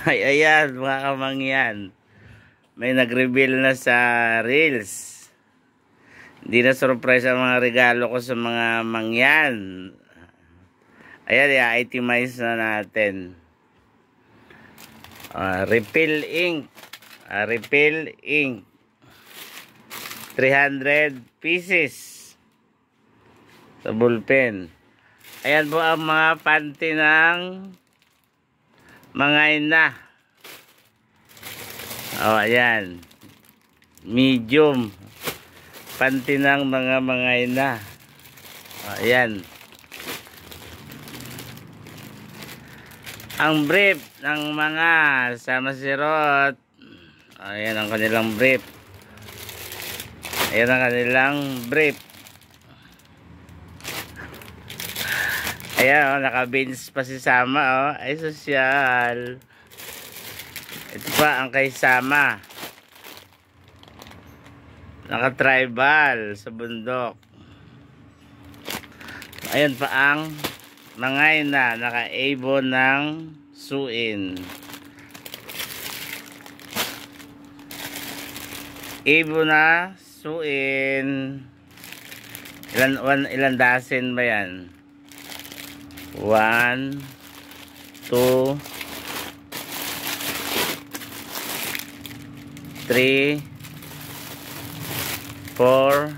Ay, ayan, mga kamangyan. May nag-reveal na sa Reels. Hindi na surprise ang mga regalo ko sa mga mangyan. Ayan, i-itemize na natin. Refill ink. Refill ink. 300 pieces. Sa bullpen. Ayan po ang mga panty ng mga ina. Ayan. Medium. Panty ng mga ina. Ayan. Ang brief ng mga samasirot. Ayan ang kanilang brief. Ayan ang kanilang brief. Ayan, naka-beans pa si Sama, Ay, sosyal. Ito pa ang kay Sama. Naka-tribal sa bundok. Ayan pa ang mga ina, naka-abo ng suin. Abo na suin. Ilan dasin ba yan? 1, 2, 3, 4,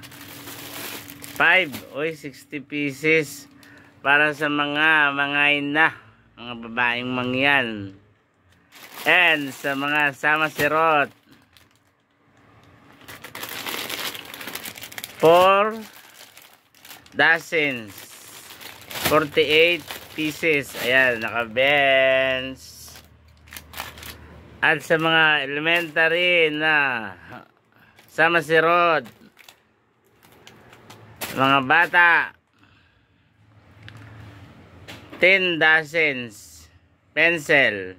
5. Oy, 60 pieces para sa mga ina, mga babaeng mangyan. And sa mga samasirot, 4 dozens, 48 pieces. Ayan, naka-bench. At sa mga elementary na samasirot, mga bata, 10 dozens pencil.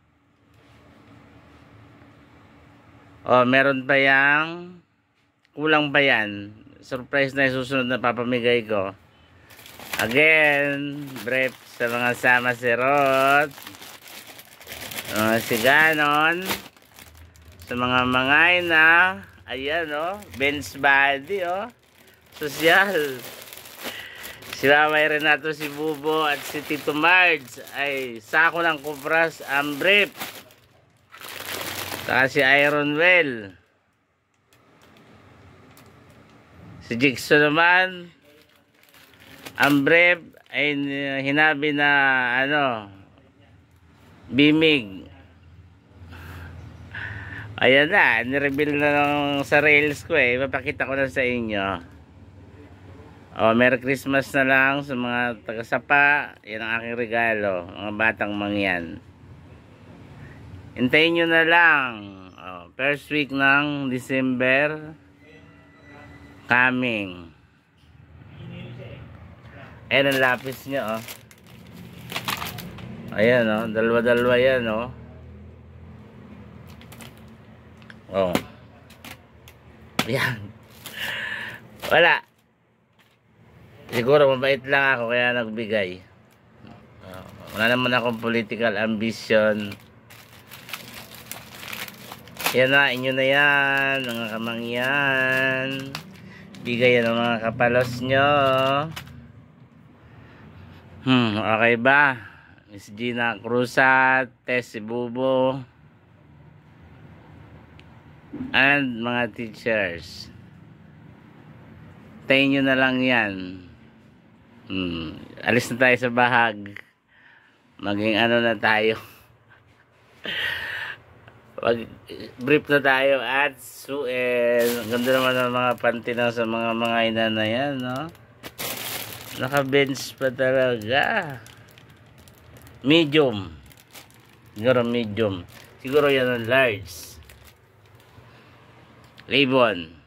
Meron pa yang kulang pa yan. Surprise na yung susunod na papamigay ko. Again, brief sa mga samasirot, mga siganon, sa mga ina. Ayan, bench body, sosyal. Si Mamay Renato, si Bubo at si Tito Marge ay sako ng kupras ang brief. Saka si Iron Well. Si Jigsaw naman, ang brief ay hinabi na bimig. Ayan na, nireveal na lang sa Reels ko Mapakita ko na sa inyo. Merry Christmas na lang sa mga taga-sapa. Yan ang aking regalo, mga batang mangyan. Hintayin nyo na lang. First week ng December coming. Ayan ang lapis niya, Ayan, dalawa-dalawa yan, Ayan. Wala. Siguro mabait lang ako kaya nagbigay. Wala naman akong political ambition. Yan na, inyo na yan, mga kamangyan. Bigay yan ng mga kapalos nyo. Okay ba? Miss Gina Cruzat, Tess si Bubo, and mga teachers. Tayo nyo na lang yan. Alis na tayo sa bahag. Maging na tayo. Brief na tayo at suel. Ganda naman ng mga panty sa mga ina na yan, Naka-bench pa talaga. Medium. Siguro medium. Siguro yan ang large. Labon.